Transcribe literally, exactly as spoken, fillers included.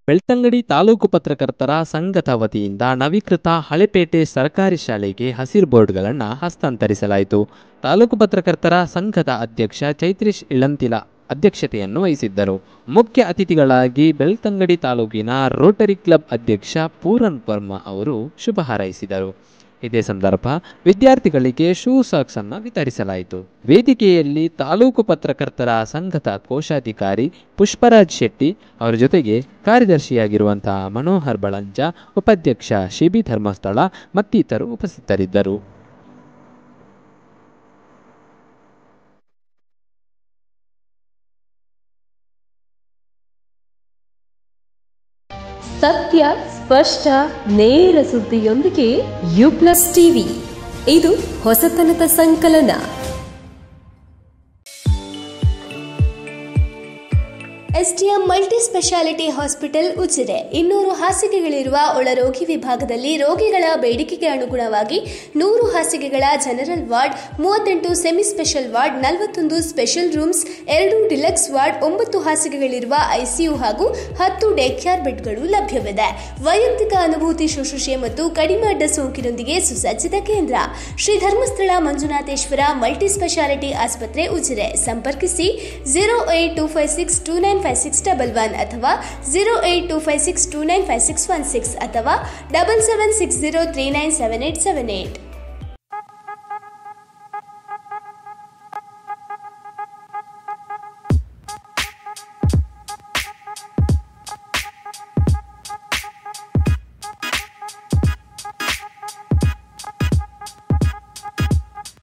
ಬೆಳ್ತಂಗಡಿ ತಾಲೂಕು ಪತ್ರಕರ್ತರ ಸಂಘದ ವತಿಯಿಂದ ನವೀಕೃತ ಹಳೆಪೇಟೆ ಸರ್ಕಾರಿ ಶಾಲೆಗೆ ಹಸಿರು ಬೋರ್ಡ್ಗಳನ್ನು ಹಸ್ತಾಂತರಿಸಲಾಯಿತು. ತಾಲೂಕು ಪತ್ರಕರ್ತರ ಸಂಘದ ಅಧ್ಯಕ್ಷ ಚೈತ್ರೀಶ್ ಇಳಂತಿಲ ಅಧ್ಯಕ್ಷತೆಯನ್ನು ವಹಿಸಿದ್ದರು. ಮುಖ್ಯ ಅತಿಥಿಗಳಾಗಿ ಬೆಳ್ತಂಗಡಿ ತಾಲೂಕಿನ ರೋಟರಿ ಕ್ಲಬ್ ಅಧ್ಯಕ್ಷ ಪೂರನ್ ವರ್ಮಾ ಅವರು ಶುಭ ಹಾರೈಸಿದರು. ಇದೇ ಸಂದರ್ಭ ವಿದ್ಯಾರ್ಥಿಗಳಿಗೆ ಶೂ ಸಾಕ್ಸ್ ಅನ್ನು ವಿತರಿಸಲಾಯಿತು. ವೇದಿಕೆಯಲ್ಲಿ ತಾಲೂಕು ಪತ್ರಕರ್ತರ ಸಂಘದ ಕೋಶಾಧಿಕಾರಿ ಪುಷ್ಪರಾಜ್ ಶೆಟ್ಟಿ ಅವರ ಜೊತೆಗೆ ಕಾರ್ಯದರ್ಶಿಯಾಗಿರುವಂತಹ ಮನೋಹರ್ ಬಳಂಜ, ಉಪಾಧ್ಯಕ್ಷ ಶಿಬಿ ಧರ್ಮಸ್ಥಳ ಮತ್ತಿತರರು ಉಪಸ್ಥಿತರಿದ್ದರು. ಸತ್ಯ, ಸ್ಪಷ್ಟ, ನೇರ ಸುದ್ದಿಯೊಂದಿಗೆ ಯು ಪ್ಲಸ್ ಟಿವಿ. ಇದು ಹೊಸತನದ ಸಂಕಲನ. STM multi speciality hospital Ujire ಇನ್ನೂರು ಹಾಸಿಗೆಗಳಿರುವ ಒಳರೋಗಿ ವಿಭಾಗದಲ್ಲಿ ರೋಗಿಗಳ ಬೇಡಿಕೆಗೆ ಅನುಗುಣವಾಗಿ ನೂರು ಹಾಸಿಗೆಗಳ ಜನರಲ್ ವಾರ್ಡ್, ಮೂವತ್ತೆಂಟು ಸೆಮಿ ಸ್ಪೆಷಲ್ ವಾರ್ಡ್, ನಲವತ್ತೊಂದು ಸ್ಪೆಷಲ್ ರೂಮ್ಸ್, ಎರಡು ಡಿಲಕ್ಸ್ ವಾರ್ಡ್, ಒಂಬತ್ತು ಹಾಸಿಗೆಗಳಿರುವ ಐಸಿಯು ಹಾಗೂ ಹತ್ತು ಡೇ ಕೇರ್ ಬೆಡ್ಗಳು ಲಭ್ಯವಿದೆ. ವೈಯಕ್ತಿಕ ಅನುಭೂತಿ ಶುಶ್ರೂಷೆ ಮತ್ತು ಕಡಿಮೆ ಅಡ್ಡ ಸೋಂಕಿನೊಂದಿಗೆ ಸುಸಜ್ಜಿತ ಕೇಂದ್ರ. ಶ್ರೀ ಧರ್ಮಸ್ಥಳ ಮಂಜುನಾಥೇಶ್ವರ ಮಲ್ಟಿ ಸ್ಪೆಷಾಲಿಟಿ ಆಸ್ಪತ್ರೆ ಉಜಿರೆ. ಸಂಪರ್ಕಿಸಿ zero eight two five six two nine five six double one ಅಥವಾ zero eight two five six two nine five six one six ಅಥವಾ double seven six zero three nine seven eight seven eight.